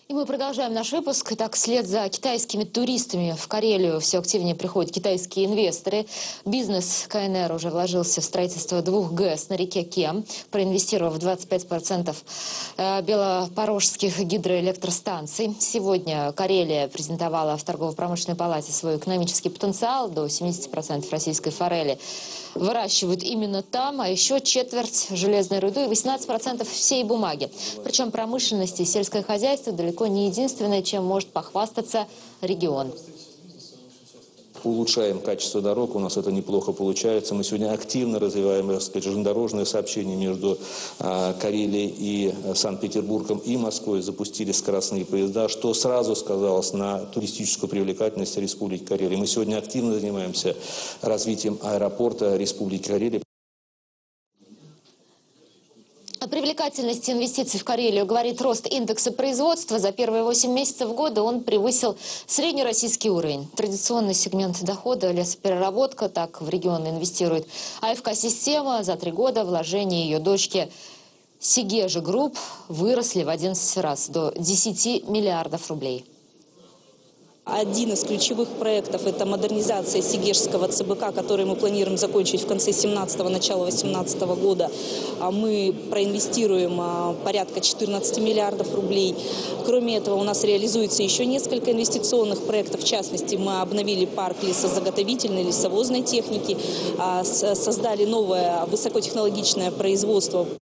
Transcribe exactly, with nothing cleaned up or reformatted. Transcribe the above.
И мы продолжаем наш выпуск. Итак, вслед за китайскими туристами в Карелию все активнее приходят китайские инвесторы. Бизнес КНР уже вложился в строительство двух ГЭС на реке Кем, проинвестировав двадцать пять процентов белопорожских гидроэлектростанций. Сегодня Карелия презентовала в торгово-промышленной палате свой экономический потенциал. До семидесяти процентов российской форели выращивают именно там, а еще четверть железной руды и восемнадцать процентов всей бумаги. Причем промышленность и сельское хозяйство далеко не единственное, чем может похвастаться регион. Улучшаем качество дорог, у нас это неплохо получается. Мы сегодня активно развиваем, так сказать, железнодорожное сообщение между а, Карелией и Санкт-Петербургом и Москвой. Запустили скоростные поезда, что сразу сказалось на туристическую привлекательность Республики Карелия. Мы сегодня активно занимаемся развитием аэропорта Республики Карелия. О привлекательности инвестиций в Карелию говорит рост индекса производства. За первые восемь месяцев года он превысил среднероссийский уровень. Традиционный сегмент дохода – лесопереработка, так в регион инвестирует АФК-система. За три года вложения ее дочки Сигежа Групп выросли в одиннадцать раз, до десяти миллиардов рублей. Один из ключевых проектов – это модернизация Сигежского ЦБК, который мы планируем закончить в конце семнадцатого, начало восемнадцатого года. Мы проинвестируем порядка четырнадцати миллиардов рублей. Кроме этого, у нас реализуется еще несколько инвестиционных проектов. В частности, мы обновили парк лесозаготовительной, лесовозной техники, создали новое высокотехнологичное производство.